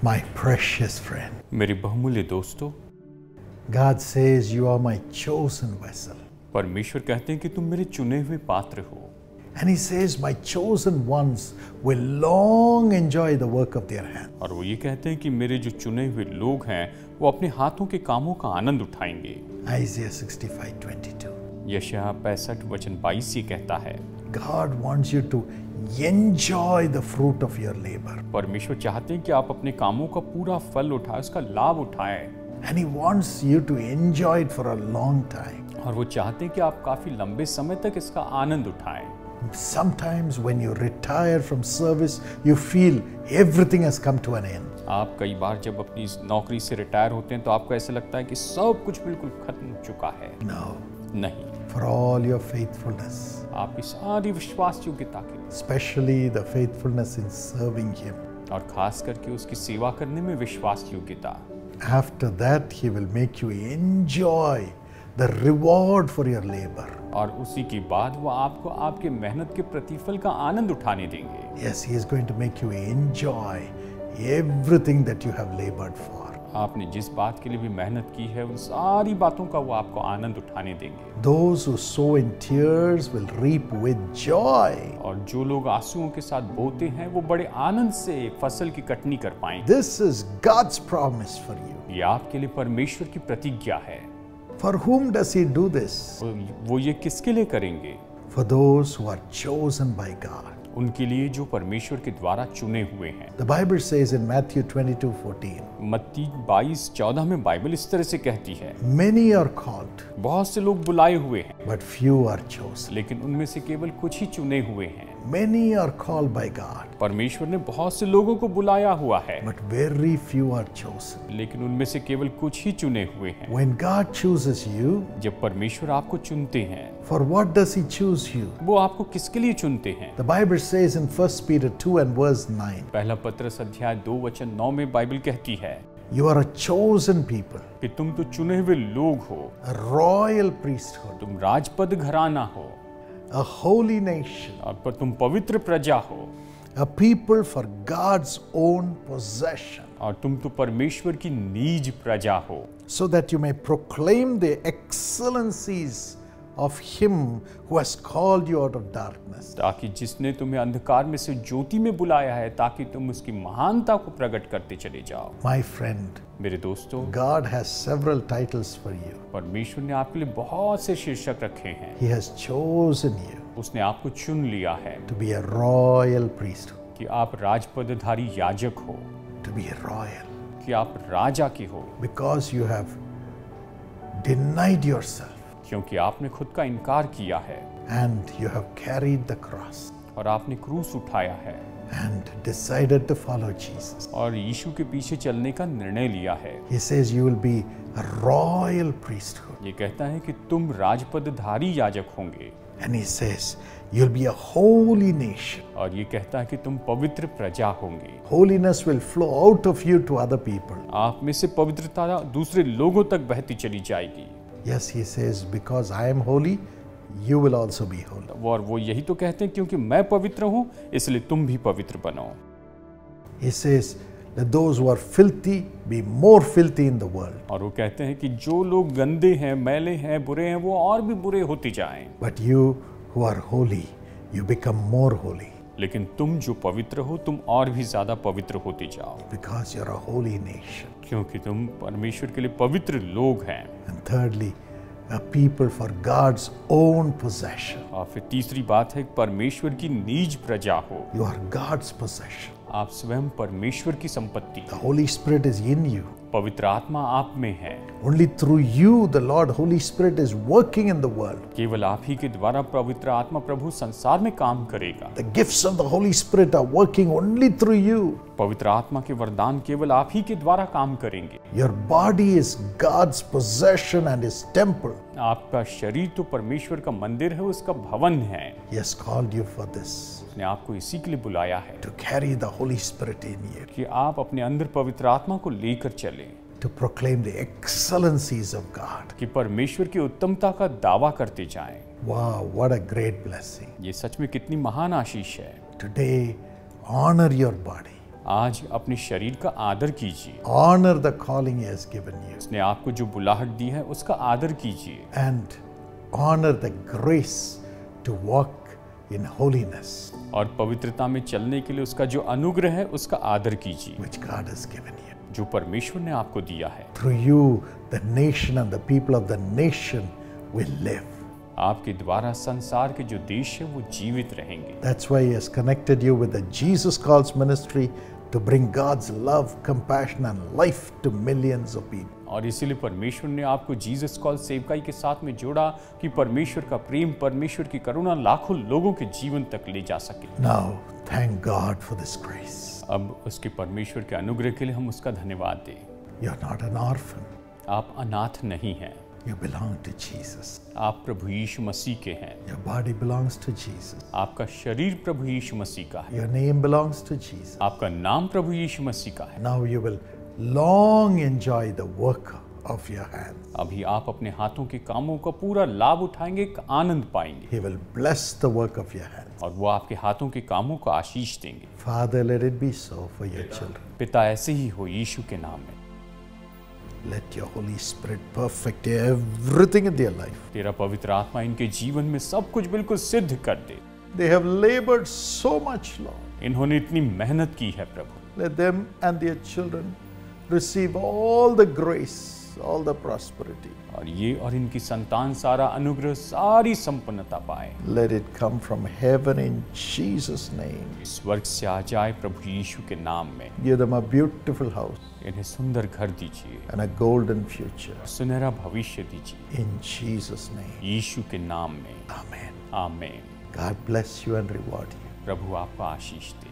My precious friend, मेरे बहुमूल्य दोस्तों, God says you are my chosen vessel. परमेश्वर कहते हैं कि तुम मेरे चुने हुए पात्र हो। And he says my chosen ones will long enjoy the work of their hand. और वो ये कहते हैं कि मेरे जो चुने हुए लोग हैं वो अपने हाथों के कामों का आनंद उठाएंगे। Isaiah 65:22. यशायाह 65:22 ये कहता है, God wants you to enjoy the fruit of your labor. परमेश्वर चाहते हैं कि आप अपने कामों का पूरा फल उठाएं, उसका लाभ उठाएं। And he wants you to enjoy it for a long time. और वो चाहते हैं कि आप काफी लंबे समय तक इसका आनंद उठाएं। Sometimes when you retire from service, you feel everything has come to an end. आप कई बार जब अपनी इस नौकरी से रिटायर होते हैं तो आपको ऐसा लगता है कि सब कुछ बिल्कुल खत्म हो चुका है। No. नहीं, For all your faithfulness, आपकी सारी विश्वास योग्यता के लिए, especially the faithfulness in serving him. और खास करके उसकी सेवा करने में विश्वास योग्यता, After that, he will make you enjoy the reward for your labor. और उसी के बाद वो आपको आपके मेहनत के प्रतिफल का आनंद उठाने देंगे। Yes, he is going to make you enjoy everything that you have labored for. आपने जिस बात के लिए भी मेहनत की है उन सारी बातों का वो आपको आनंद उठाने देंगे। Those who sow in tears will reap with joy. और जो लोग आंसुओं के साथ बोते हैं वो बड़े आनंद से फसल की कटनी कर पाएंगे। This is God's promise for you. ये आपके लिए परमेश्वर की प्रतिज्ञा है। For whom does he do this? वो ये किसके लिए करेंगे? For those who are chosen by God. उनके लिए जो परमेश्वर के द्वारा चुने हुए हैं। The Bible says in Matthew 22:14, मत्ती 22:14 में बाइबल इस तरह से कहती है, many are called, बहुत से लोग बुलाए हुए हैं, but few are chosen. लेकिन उनमें से केवल कुछ ही चुने हुए हैं। Many are called by God, परमेश्वर ने बहुत से लोगों को बुलाया हुआ है, but very few are chosen. लेकिन उनमें से केवल कुछ ही चुने हुए हैं। When God chooses you, जब परमेश्वर आपको चुनते हैं, for what does he choose you? वो आपको किसके लिए चुनते हैं? The Bible says in 1 Peter 2 and verse 9, पहला पत्रस अध्याय 2:9 में बाइबल कहती है you are a chosen people, कि तुम तो चुने हुए लोग हो, a royal priesthood, तुम राजपद घराना हो, a holy nation, और पर तुम पवित्र प्रजा हो, a people for God's own possession, और तुम तो परमेश्वर की नीज प्रजा हो, so that you may proclaim the excellencies of him who has called you out of darkness. ताकि जिसने तुम्हें अंधकार में से ज्योति में बुलाया है, ताकि तुम उसकी महानता को प्रकट करते चले जाओ। My friend, मेरे दोस्तों, God has several titles for you. परमेश्वर ने आपके लिए बहुत से शीर्षक रखे हैं। He has chosen you उसने आपको चुन लिया है to be a royal priesthood, कि आप राजपदधारी याजक हो, to be a royal, कि आप राजा की हो, because you have denied yourself क्योंकि आपने खुद का इनकार किया है and you have carried the cross और आपने क्रूस उठाया है and decided to follow Jesus. और यीशु के पीछे चलने का निर्णय लिया है। He says you will be a royal priesthood, ये कहता है कि तुम राजपदधारी याजक होंगे, and he says you'll be a holy nation. और ये कहता है कि तुम पवित्र प्रजा होंगे। Holiness will flow out of you to other people. आप में से पवित्रता दूसरे लोगों तक बहती चली जाएगी। Yes, he says, because I am holy, you will also be holy. और वो यही तो कहते हैं, क्योंकि मैं पवित्र हूँ इसलिए तुम भी पवित्र बनो। He says, let those who are filthy be more filthy in the world. और वो कहते हैं कि जो लोग गंदे हैं, मैले हैं, बुरे हैं, वो और भी बुरे होते जाएं। But you who are holy, you become more holy. लेकिन तुम जो पवित्र हो, तुम और भी ज्यादा पवित्र होते जाओ, Because you're a holy nation. क्योंकि तुम परमेश्वर के लिए पवित्र लोग हैं। And thirdly, a people for God's own possession. और फिर तीसरी बात है, परमेश्वर की नीज प्रजा हो। You are God's possession. आप स्वयं परमेश्वर की संपत्ति, The Holy Spirit is in you. पवित्र आत्मा आप में है। Only through you, the Lord Holy Spirit is working in the world. केवल आप ही के द्वारा पवित्र आत्मा प्रभु संसार में काम करेगा। The gifts of the Holy Spirit are working only through you. पवित्र आत्मा के वरदान केवल आप ही के द्वारा काम करेंगे। Your body is God's possession and His temple. आपका शरीर तो परमेश्वर का मंदिर है, उसका भवन है। He has called you for this, उसने आपको इसी के लिए बुलाया है to carry the Holy Spirit in you, कि आप अपने अंदर पवित्र आत्मा को लेकर चलें, to proclaim the excellencies of God. कि परमेश्वर की उत्तमता का दावा करते जाएं। Wow, what a great blessing. ये सच में कितनी महान आशीष है। Today, honor your body. आज अपने शरीर का आदर कीजिए। Honor the calling He has given you. उसने आपको जो बुलाहट दी है उसका आदर कीजिए And honor the grace to walk in holiness और पवित्रता में चलने के लिए उसका जो अनुग्रह है उसका आदर कीजिए which God has given you. जो परमेश्वर ने आपको दिया है। Through you, the nation and the people of the nation will live. आपके द्वारा संसार के जो देश है वो जीवित रहेंगे। That's why He has connected you with the Jesus Calls ministry to bring God's love, compassion, and life to millions of people. और इसीलिए परमेश्वर ने आपको जीसस कॉल सेवकाई के साथ में जोड़ा कि परमेश्वर का प्रेम, परमेश्वर की करुणा लाखों लोगों के जीवन तक ले जा सके। Now, thank God for this grace. अब उसके परमेश्वर के अनुग्रह के लिए हम उसका धन्यवाद दें। You're not an orphan. आप अनाथ नहीं हैं, You belong to Jesus. आप प्रभु यीशु मसीह के हैं। Your body belongs to Jesus. आपका शरीर प्रभु यीशु मसीह का है। Your name belongs to Jesus. आपका नाम प्रभु यीशु मसीह का है। Now you will long enjoy the work of your hands. अभी आप अपने हाथों के कामों का पूरा लाभ उठाएंगे, आनंद पाएंगे He will bless the work of your hands. और वो आपके हाथों के कामों का आशीष देंगे। Father, let it be so for your children. पिता ऐसे ही हो यीशु के नाम में। Let your Holy Spirit perfect everything in their life. तेरा पवित्र आत्मा इनके जीवन में सब कुछ बिल्कुल सिद्ध कर दे। They have labored so much, Lord. इन्होंने इतनी मेहनत की है प्रभु। Let them and their children receive all the grace, all the prosperity. और ये और इनकी संतान सारा अनुग्रह, सारी संपन्नता पाए। Let it come from heaven in Jesus' name. स्वर्ग से आ जाए प्रभु यीशु के नाम में। Give them a beautiful house इन्हें सुंदर घर दीजिए, and a golden future. सुनहरा भविष्य दीजिए In Jesus' name. यीशु के नाम में। Amen. आमीन। God bless you and reward you. प्रभु आपको आशीष दे।